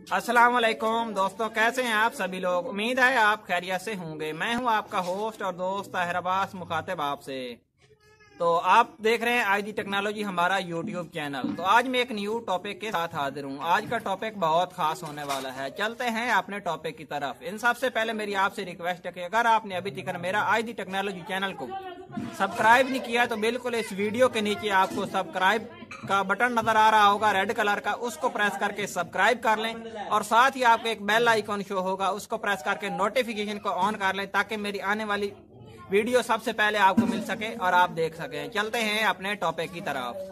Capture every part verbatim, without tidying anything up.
अस्सलाम वालेकुम दोस्तों, कैसे हैं आप सभी लोग। उम्मीद है आप खैरियत से होंगे। मैं हूं आपका होस्ट और दोस्त ताहिर अब्बास, मुखातिब आपसे। तो आप देख रहे हैं आई डी टेक्नोलॉजी, हमारा यूट्यूब चैनल। तो आज मैं एक न्यू टॉपिक के साथ हाजिर हूं। आज का टॉपिक बहुत खास होने वाला है। चलते हैं अपने टॉपिक की तरफ। इन सबसे पहले मेरी आपसे रिक्वेस्ट है कि अगर आपने अभी तक मेरा आई डी टेक्नोलॉजी चैनल को सब्सक्राइब नहीं किया तो बिल्कुल इस वीडियो के नीचे आपको सब्सक्राइब का बटन नजर आ रहा होगा रेड कलर का, उसको प्रेस करके सब्सक्राइब कर लें। और साथ ही आपको एक बेल आइकॉन शो होगा, उसको प्रेस करके नोटिफिकेशन को ऑन कर लें ताकि मेरी आने वाली वीडियो सबसे पहले आपको मिल सके और आप देख सकें। चलते हैं अपने टॉपिक की तरफ।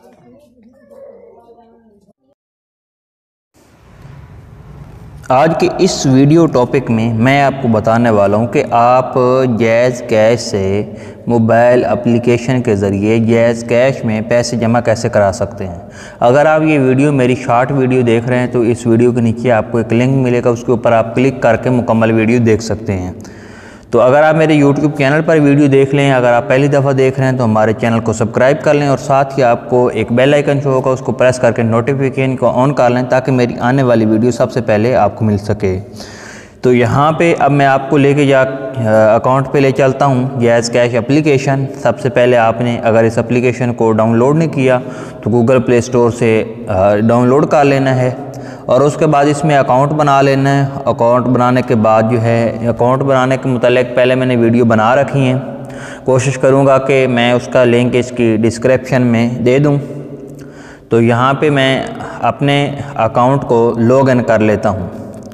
आज के इस वीडियो टॉपिक में मैं आपको बताने वाला हूं कि आप जैज़ कैश से मोबाइल एप्लीकेशन के ज़रिए जैज़ कैश में पैसे जमा कैसे करा सकते हैं। अगर आप ये वीडियो मेरी शॉर्ट वीडियो देख रहे हैं तो इस वीडियो के नीचे आपको एक लिंक मिलेगा, उसके ऊपर आप क्लिक करके मुकम्मल वीडियो देख सकते हैं। तो अगर आप मेरे यूट्यूब चैनल पर वीडियो देख लें, अगर आप पहली दफ़ा देख रहे हैं तो हमारे चैनल को सब्सक्राइब कर लें और साथ ही आपको एक बेल आइकन शो होगा, उसको प्रेस करके नोटिफिकेशन को ऑन कर लें ताकि मेरी आने वाली वीडियो सबसे पहले आपको मिल सके। तो यहाँ पे अब मैं आपको लेके जा अकाउंट पे ले चलता हूँ जैज़ कैश एप्लीकेशन। सबसे पहले आपने अगर इस एप्लीकेशन को डाउनलोड नहीं किया तो गूगल प्ले स्टोर से डाउनलोड कर लेना है और उसके बाद इसमें अकाउंट बना लेना है। अकाउंट बनाने के बाद जो है अकाउंट बनाने के मुतालिक पहले मैंने वीडियो बना रखी हैं, कोशिश करूँगा कि मैं उसका लिंक इसकी डिस्क्रिप्शन में दे दूँ। तो यहाँ पे मैं अपने अकाउंट को लॉग इन कर लेता हूँ।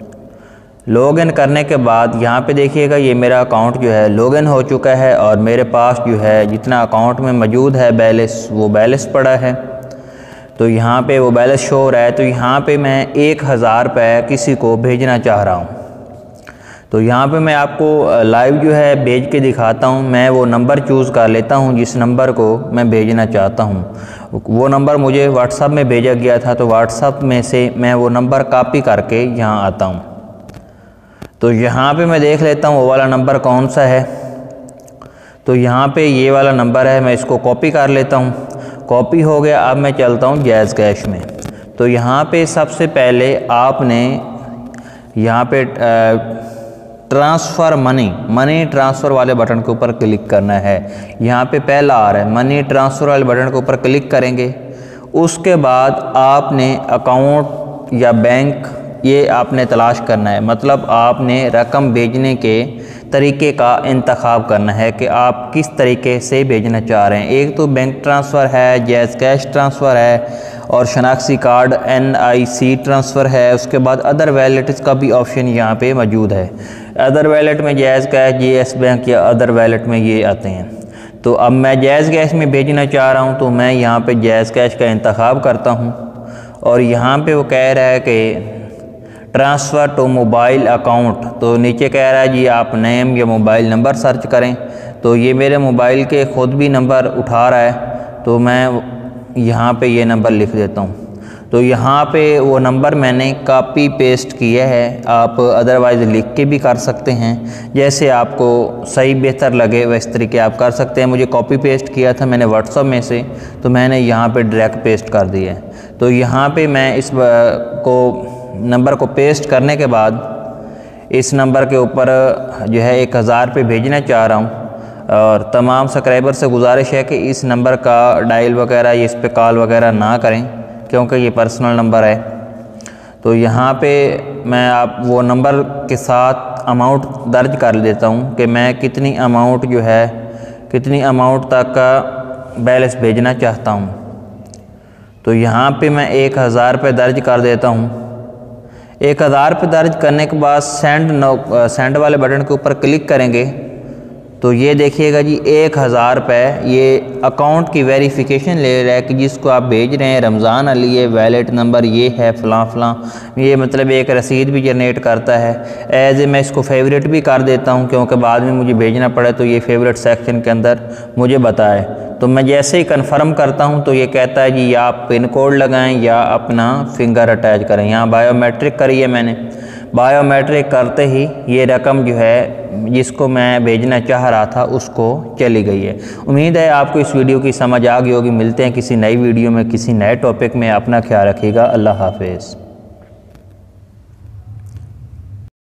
लॉग इन करने के बाद यहाँ पे देखिएगा ये मेरा अकाउंट जो है लॉग इन हो चुका है और मेरे पास जो है जितना अकाउंट में मौजूद है बैलेंस वो बैलेंस पड़ा है। तो यहाँ पे वो बैलेंस शो हो रहा है। तो यहाँ पे मैं एक हज़ार रुपये किसी को भेजना चाह रहा हूँ। तो यहाँ पे मैं आपको लाइव जो है भेज के दिखाता हूँ। मैं वो नंबर चूज़ कर लेता हूँ जिस नंबर को मैं भेजना चाहता हूँ। वो नंबर मुझे व्हाट्सएप में भेजा गया था, तो व्हाट्सएप में से मैं वो नंबर कॉपी करके यहाँ आता हूँ। तो यहाँ पे मैं देख लेता हूँ वो वाला नंबर कौन सा है। तो यहाँ पे ये वाला नंबर है, मैं इसको कॉपी कर लेता हूँ। कॉपी हो गया। अब मैं चलता हूँ जैज़ कैश में। तो यहाँ पे सबसे पहले आपने यहाँ पे ट्रांसफ़र मनी मनी ट्रांसफ़र वाले बटन के ऊपर क्लिक करना है। यहाँ पे पहला आ रहा है मनी ट्रांसफ़र वाले बटन के ऊपर क्लिक करेंगे। उसके बाद आपने अकाउंट या बैंक ये आपने तलाश करना है, मतलब आपने रकम भेजने के तरीके का इंतखाब करना है कि आप किस तरीके से भेजना चाह रहे हैं। एक तो बैंक ट्रांसफ़र है, जैज़ कैश ट्रांसफ़र है और शनाख्ती card N I C transfer है। उसके बाद अदर वैलेट्स का भी ऑप्शन यहाँ पे मौजूद है। अदर वैलेट में Jazz Cash, G S bank या अदर वैलेट में ये आते हैं। तो अब मैं जैज़ कैश में भेजना चाह रहा हूँ तो मैं यहाँ पे जैज़ कैश का इंतखाब करता हूँ और यहाँ पे वो कह रहा है कि ट्रांसफ़र टू मोबाइल अकाउंट। तो नीचे कह रहा है जी आप नेम या मोबाइल नंबर सर्च करें। तो ये मेरे मोबाइल के ख़ुद भी नंबर उठा रहा है, तो मैं यहाँ पे ये नंबर लिख देता हूँ। तो यहाँ पे वो नंबर मैंने कॉपी पेस्ट किया है। आप अदरवाइज़ लिख के भी कर सकते हैं, जैसे आपको सही बेहतर लगे वैसे तरीके आप कर सकते हैं। मुझे कॉपी पेस्ट किया था मैंने व्हाट्सएप में से, तो मैंने यहाँ पे डायरेक्ट पेस्ट कर दिया है। तो यहाँ पे मैं इस को नंबर को पेस्ट करने के बाद इस नंबर के ऊपर जो है एक हज़ार रुपये भेजना चाह रहा हूँ और तमाम सब्सक्राइबर से गुजारिश है कि इस नंबर का डायल वगैरह इस पे कॉल वगैरह ना करें क्योंकि ये पर्सनल नंबर है। तो यहाँ पे मैं आप वो नंबर के साथ अमाउंट दर्ज कर देता हूँ कि मैं कितनी अमाउंट जो है कितनी अमाउंट तक का बैलेंस भेजना चाहता हूँ। तो यहाँ पे मैं एक हज़ार रुपये दर्ज कर देता हूँ। एक हज़ार रुपये दर्ज करने के बाद सेंड नो सेंड वाले बटन के ऊपर क्लिक करेंगे तो ये देखिएगा जी एक हज़ार रुपये ये अकाउंट की वेरिफिकेशन ले रहा है कि जिसको आप भेज रहे हैं रमज़ान अली है, वैलेट नंबर ये है फ़लाँ फ़लाँ। ये मतलब एक रसीद भी जनरेट करता है। एज ए मैं इसको फेवरेट भी कर देता हूँ क्योंकि बाद में मुझे भेजना पड़े तो ये फेवरेट सेक्शन के अंदर मुझे बताए। तो मैं जैसे ही कन्फर्म करता हूं तो ये कहता है जी या आप पिन कोड लगाएं या अपना फिंगर अटैच करें। यहाँ बायोमेट्रिक करी है मैंने। बायोमेट्रिक करते ही ये रकम जो है जिसको मैं भेजना चाह रहा था उसको चली गई है। उम्मीद है आपको इस वीडियो की समझ आ गई होगी। मिलते हैं किसी नई वीडियो में किसी नए टॉपिक में। अपना ख्याल रखिएगा। अल्लाह हाफिज़।